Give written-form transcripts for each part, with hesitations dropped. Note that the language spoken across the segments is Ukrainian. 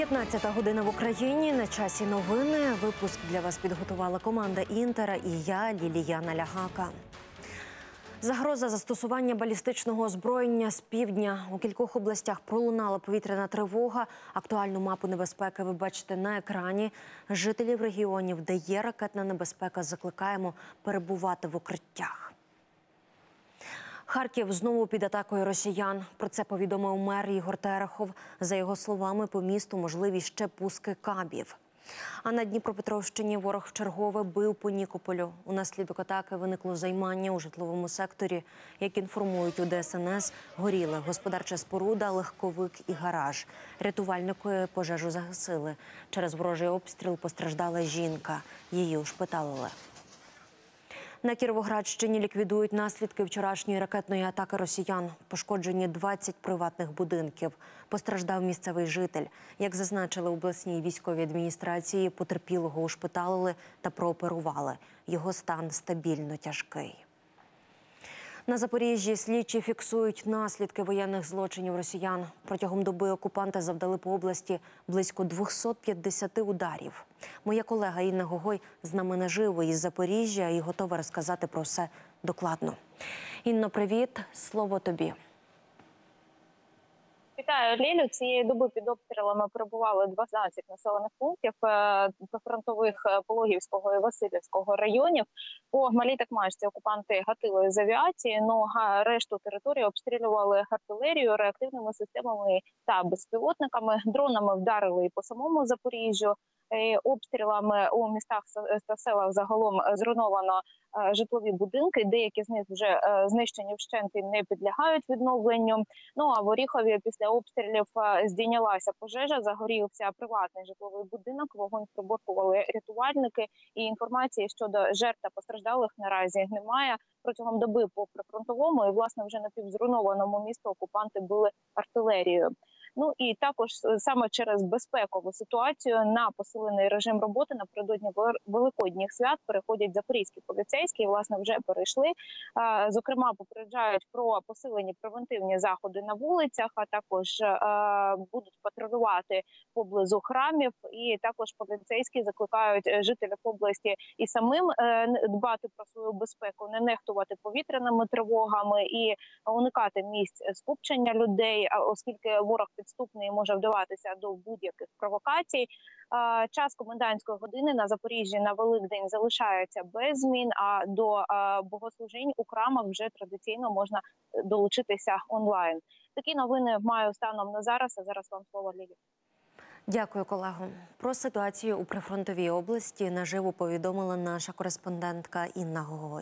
15 година в Україні. На часі новини. Випуск для вас підготувала команда «Інтера» і я, Ліліяна Лягака. Загроза застосування балістичного озброєння з півдня. У кількох областях пролунала повітряна тривога. Актуальну мапу небезпеки ви бачите на екрані. Жителів регіонів, де є ракетна небезпека, закликаємо перебувати в укриттях. Харків знову під атакою росіян. Про це повідомив мер Ігор Терехов. За його словами, по місту можливі ще пуски кабів. А на Дніпропетровщині ворог вчергове бив по Нікополю. Унаслідок атаки виникло займання у житловому секторі. Як інформують у ДСНС, горіли господарча споруда, легковик і гараж. Рятувальники пожежу загасили. Через ворожий обстріл постраждала жінка. Її ушпиталили. На Кіровоградщині ліквідують наслідки вчорашньої ракетної атаки росіян. Пошкоджені 20 приватних будинків. Постраждав місцевий житель. Як зазначили в обласній військовій адміністрації, потерпілого ушпиталили та прооперували. Його стан стабільно тяжкий. На Запоріжжі слідчі фіксують наслідки воєнних злочинів росіян. Протягом доби окупанти завдали по області близько 250 ударів. Моя колега Інна Гогой з нами наживо із Запоріжжя і готова розказати про все докладно. Інно, привіт. Слово тобі. Вітаю, Лілю. Цієї доби під обстрілами перебували 12 населених пунктів прифронтових Пологівського і Василівського районів. По Малій Такмачці окупанти гатили з авіації, але решту території обстрілювали артилерією, реактивними системами та безпілотниками. Дронами вдарили і по самому Запоріжжю. Обстрілами у містах та селах загалом зруйновано житлові будинки. Деякі з них вже знищені вщент і не підлягають відновленню. Ну а в Оріхові після обстрілів здійнялася пожежа, загорівся приватний житловий будинок, вогонь приборкували рятувальники. І інформації щодо жертв та постраждалих наразі немає. Протягом доби по прифронтовому і, власне, вже напівзруйнованому місту окупанти били артилерією. Ну і також саме через безпекову ситуацію на посилений режим роботи напередодні великодніх свят переходять запорізькі поліцейські, і, власне, вже перейшли. Зокрема, попереджають про посилені превентивні заходи на вулицях, а також будуть патрулювати поблизу храмів. І також поліцейські закликають жителів області і самим дбати про свою безпеку, не нехтувати повітряними тривогами і уникати місць скупчення людей, оскільки ворог підступний може вдаватися до будь-яких провокацій. Час комендантської години на Запоріжжі на Великдень залишається без змін, а до богослужінь у храмах вже традиційно можна долучитися онлайн. Такі новини маю станом на зараз, а зараз вам слово, Лілі. Дякую, колего. Про ситуацію у прифронтовій області наживо повідомила наша кореспондентка Інна Гогой.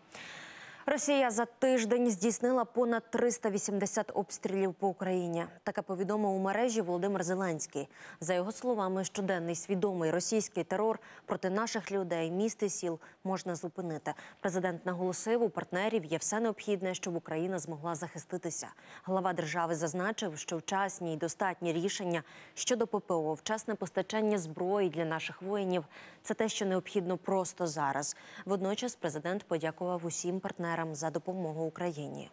Росія за тиждень здійснила понад 380 обстрілів по Україні. Таке повідомив у мережі Володимир Зеленський. За його словами, щоденний свідомий російський терор проти наших людей, міст і сіл можна зупинити. Президент наголосив, у партнерів є все необхідне, щоб Україна змогла захиститися. Глава держави зазначив, що вчасні й достатні рішення щодо ППО, вчасне постачання зброї для наших воїнів – це те, що необхідно просто зараз. Водночас президент подякував усім партнерам за допомогу Україні.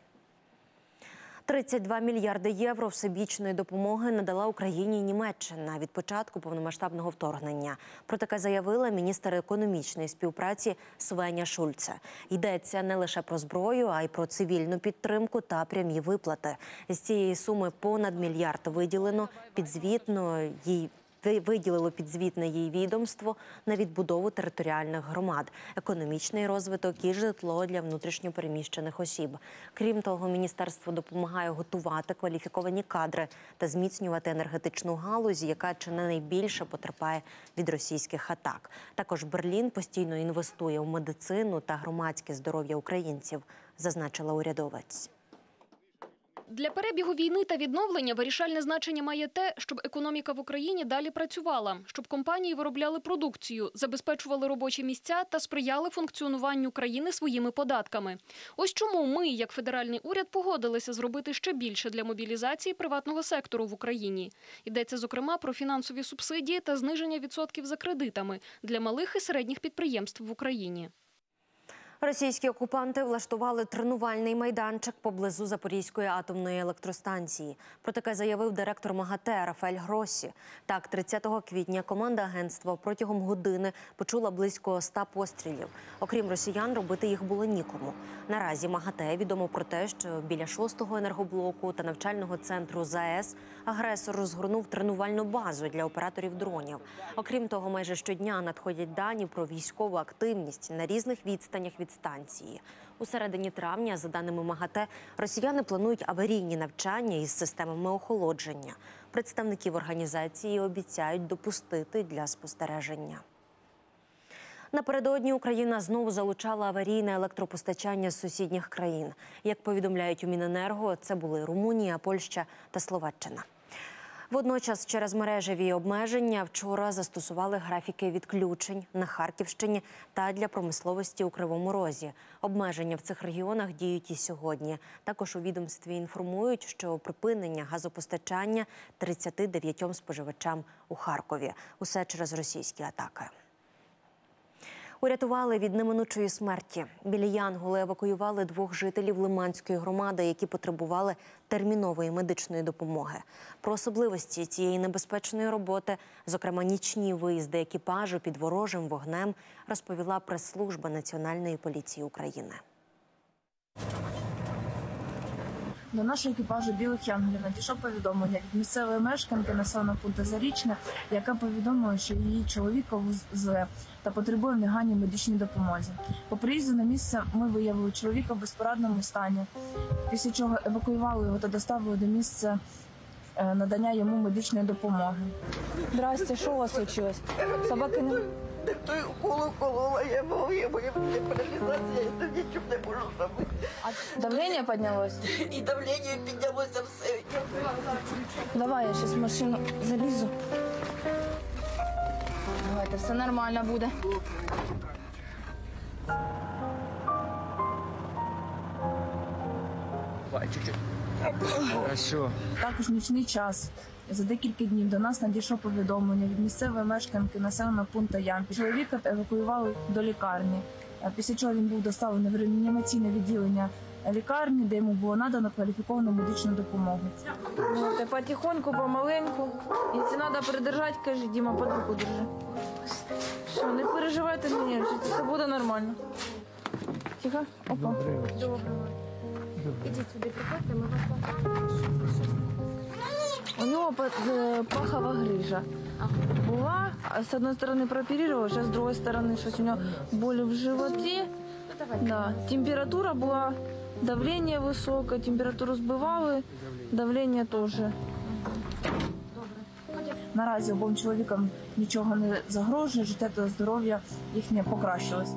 32 мільярди євро всебічної допомоги надала Україні Німеччина від початку повномасштабного вторгнення. Про таке заявила міністр економічної співпраці Свеня Шульце. Йдеться не лише про зброю, а й про цивільну підтримку та прямі виплати. З цієї суми понад мільярд виділило підзвітне їй відомство на відбудову територіальних громад, економічний розвиток і житло для внутрішньопереміщених осіб. Крім того, міністерство допомагає готувати кваліфіковані кадри та зміцнювати енергетичну галузь, яка чи не найбільше потерпає від російських атак. Також Берлін постійно інвестує в медицину та громадське здоров'я українців, зазначила урядовець. Для перебігу війни та відновлення вирішальне значення має те, щоб економіка в Україні далі працювала, щоб компанії виробляли продукцію, забезпечували робочі місця та сприяли функціонуванню країни своїми податками. Ось чому ми, як федеральний уряд, погодилися зробити ще більше для мобілізації приватного сектору в Україні. Йдеться, зокрема, про фінансові субсидії та зниження відсотків за кредитами для малих і середніх підприємств в Україні. Російські окупанти влаштували тренувальний майданчик поблизу Запорізької атомної електростанції. Про таке заявив директор МАГАТЕ Рафаель Гроссі. Так, 30 квітня команда агентства протягом години почула близько 100 пострілів. Окрім росіян, робити їх було нікому. Наразі МАГАТЕ відомо про те, що біля 6-го енергоблоку та навчального центру ЗАЕС агресор розгорнув тренувальну базу для операторів дронів. Окрім того, майже щодня надходять дані про військову активність на різних відстанях від станції. У середині травня, за даними МАГАТЕ, росіяни планують аварійні навчання із системами охолодження. Представників організації обіцяють допустити для спостереження. Напередодні Україна знову залучала аварійне електропостачання з сусідніх країн. Як повідомляють у Міненерго, це були Румунія, Польща та Словаччина. Водночас через мережеві обмеження вчора застосували графіки відключень на Харківщині та для промисловості у Кривому Розі. Обмеження в цих регіонах діють і сьогодні. Також у відомстві інформують, що припинення газопостачання 39 споживачам у Харкові. Усе через російські атаки. Урятували від неминучої смерті. Біля Янголи евакуювали 2 жителів Лиманської громади, які потребували термінової медичної допомоги. Про особливості цієї небезпечної роботи, зокрема нічні виїзди екіпажу під ворожим вогнем, розповіла прес-служба Національної поліції України. До нашого екіпажу «Білих Янголів» надійшло повідомлення від місцевої мешканки населеного пункту Зарічне, яка повідомила, що її чоловіка зле та потребує негайній медичній допомозі. По приїзду на місце ми виявили чоловіка в безпорадному стані, після чого евакуювали його та доставили до місця надання йому медичної допомоги. Здрасте, що у вас случилось? Собаки не... Той укол уколола, я моя паралізація, я нічого не можу робити. А давлення піднялось? І давлення піднялося все. Давай, я зараз в машину залізу. Давайте, все нормально буде. Чуть-чуть. Хорошо. Також нічний час. За декілька днів до нас надійшло повідомлення від місцевої мешканки населеного пункту Ямпіль. Чоловіка евакуювали до лікарні, після чого він був доставлений в реанімаційне відділення лікарні, де йому було надано кваліфіковану медичну допомогу. Потихоньку, помаленьку. Якщо треба придержати, кажи, Діма, під руку держи. Все, не переживайте, не нервничайте, все буде нормально. Тихо, опа. Доброго. Ідіть сюди, приходьте, ми вас. У нього пахова грижа була, з одної сторони прооперували, зараз з іншої сторони щось у нього болі в животі. Да. Температура була, давлення високе, температуру збивали, давлення теж. Наразі обом чоловікам нічого не загрожує, життя та здоров'я їхнє покращилось.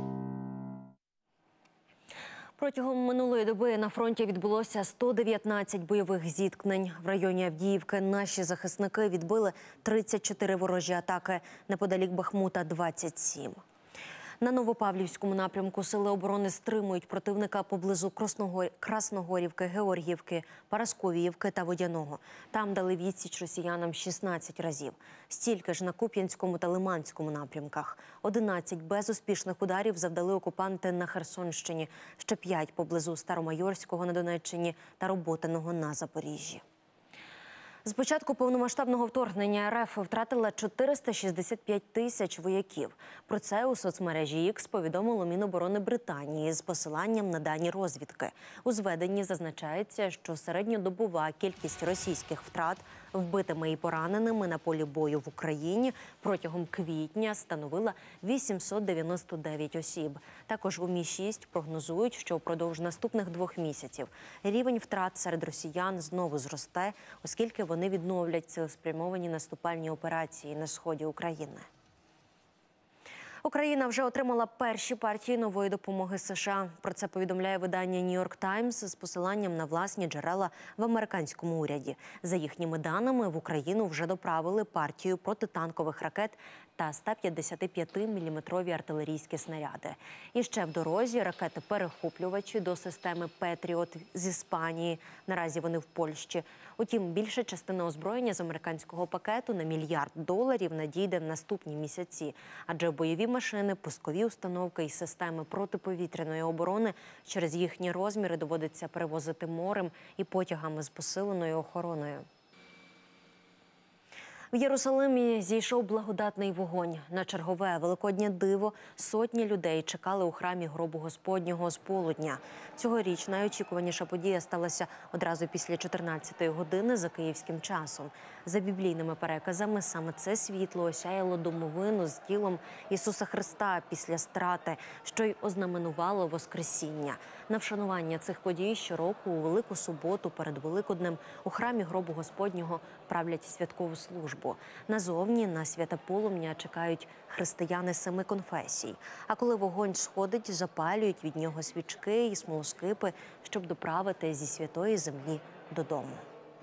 Протягом минулої доби на фронті відбулося 119 бойових зіткнень. В районі Авдіївки наші захисники відбили 34 ворожі атаки, неподалік Бахмута – 27. На Новопавлівському напрямку сили оборони стримують противника поблизу Красногорівки, Георгіївки, Парасковіївки та Водяного. Там дали відсіч росіянам 16 разів. Стільки ж на Куп'янському та Лиманському напрямках. 11 безуспішних ударів завдали окупанти на Херсонщині, ще 5 поблизу Старомайорського на Донеччині та Роботиного на Запоріжжі. З початку повномасштабного вторгнення РФ втратила 465 тисяч вояків. Про це у соцмережі X повідомило Міноборони Британії з посиланням на дані розвідки. У зведенні зазначається, що середньодобова кількість російських втрат вбитими і пораненими на полі бою в Україні протягом квітня становила 899 осіб. Також у МІ-6 прогнозують, що впродовж наступних 2 місяців рівень втрат серед росіян знову зросте, оскільки вони відновлять цілеспрямовані наступальні операції на сході України. Україна вже отримала перші партії нової допомоги США. Про це повідомляє видання New York Times з посиланням на власні джерела в американському уряді. За їхніми даними, в Україну вже доправили партію протитанкових ракет та 155-мм артилерійські снаряди. І ще в дорозі ракети-перехоплювачі до системи «Петріот» з Іспанії. Наразі вони в Польщі. Утім, більша частина озброєння з американського пакету на $1 мільярд надійде в наступні місяці. Адже бойові машини, пускові установки і системи протиповітряної оборони через їхні розміри доводиться перевозити морем і потягами з посиленою охороною. В Єрусалимі зійшов благодатний вогонь. На чергове великоднє диво сотні людей чекали у храмі гробу Господнього з полудня. Цьогоріч найочікуваніша подія сталася одразу після 14-ї години за київським часом. За біблійними переказами, саме це світло осяяло домовину з тілом Ісуса Христа після страти, що й ознаменувало Воскресіння. На вшанування цих подій щороку у Велику суботу перед Великоднем у храмі гробу Господнього правлять святкову службу. Назовні на святе полум'я чекають християни 7 конфесій. А коли вогонь сходить, запалюють від нього свічки і смолоскипи, щоб доправити зі святої землі додому.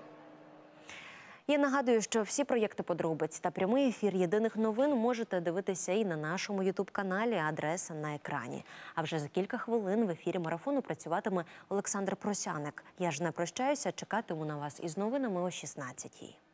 Я нагадую, що всі проєкти «Подробиць» та прямий ефір «Єдиних новин» можете дивитися і на нашому ютуб-каналі, адреса на екрані. А вже за кілька хвилин в ефірі марафону працюватиме Олександр Просяник. Я ж не прощаюся, чекатиму на вас із новинами о 16-й.